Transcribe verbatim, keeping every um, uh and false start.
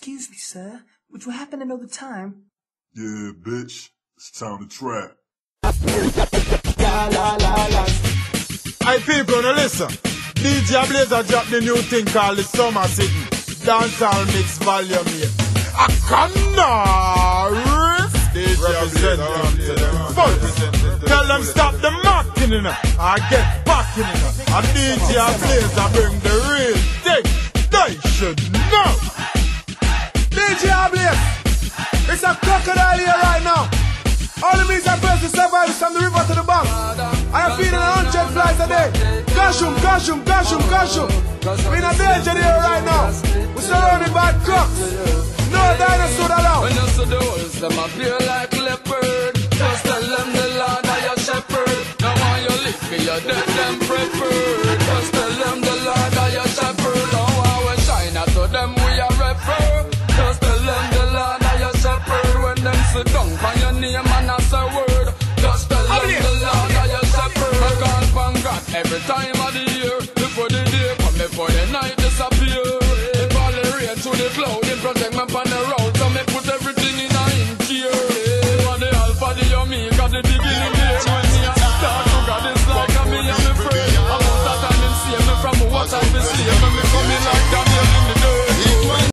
Excuse me, sir, but you happen to know the time? Yeah, bitch. It's time to trap. Hey people, now listen. D J Blazer dropped the new thing called the Summer Sitting Dancehall Mix Volume eight. I cannot risk D J Blazer. But tell them stop the mocking in it. I get back in it. And D J Blazer bring the real thing. They should know. D J Blazer, it's a crocodile here right now. All the means are first to survive from the river to the bank. I am feeding a hundred flies a day. Cash 'em, cash 'em, cash 'em, cash 'em. We're in a danger here right now. We're surrounded by crocs. No dinosaur allowed. When you see the wolves, them appear like leopard. Just tell them the Lord are your shepherd. Now while you live for your death, them preferred. Just tell them the Lord are your shepherd. Now while we shine out to them, we are refer. Just tell them the Lord are your shepherd. When them sit down for your name and ask a word. Just tell them the Lord are your shepherd. I call upon God every time of the year. Before the day come, before the night disappear. If all the rain through the cloud, it protect me from the road.